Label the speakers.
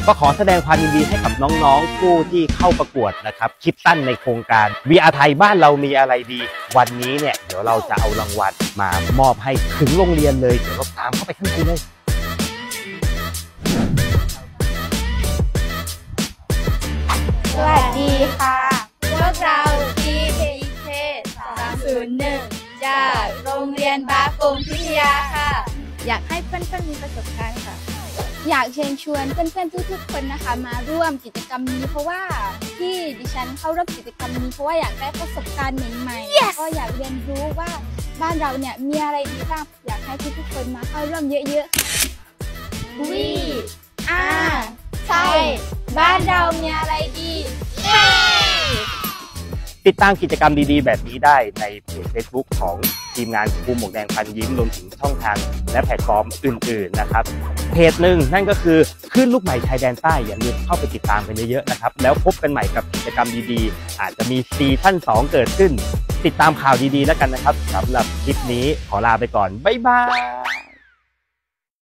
Speaker 1: ก็ขอแสดงความยินดีให้กับน้องๆผู้ที่เข้าประกวดนะครับคิดตั้นในโครงการ VR ไทยบ้านเรามีอะไรดีวันนี้เนี่ยเดี๋ยวเราจะเอารางวัลมามอบให้ถึงโรงเรียนเลยเดี๋ยวเราตามเข้าไปข้างในเลย
Speaker 2: สวัสดีค่ะพวกเรา TKK 301 จากโรงเรียนบากุงพิทยาค่ะอยากให้เพื่อนๆมีประสบการณ์ค่ะอยากเชิญชวนเพื่อนๆทุกๆคนนะคะมาร่วมกิจกรรมนี้เพราะว่าที่ดิฉันเข้าร่วมกิจกรรมนี้เพราะว่าอยากได้ประสบการณ์ใหม่ๆ ก็อยากเรียนรู้ว่าบ้านเราเนี่ยมีอะไรดีบ้างอยากให้ทุกๆคนมาเข้าร่วมเยอะๆใช่บ้านเรามีอะไรดี
Speaker 1: ติดตามกิจกรรมดีๆแบบนี้ได้ในเพจ Facebook ของทีมงานครูหมวกแดงพันยิ้มรวมถึงช่องทางและแพลตฟอร์มอื่นๆนะครับเพจหนึ่งนั่นก็คือคลื่นลูกใหม่ชายแดนใต้อย่าลืมเข้าไปติดตามกันเยอะๆนะครับแล้วพบกันใหม่กับกิจกรรมดีๆอาจจะมีซีซั่น2เกิดขึ้นติดตามข่าวดีๆแล้วกันนะครับสำหรับคลิปนี้ขอลาไปก่อนบ๊ายบาย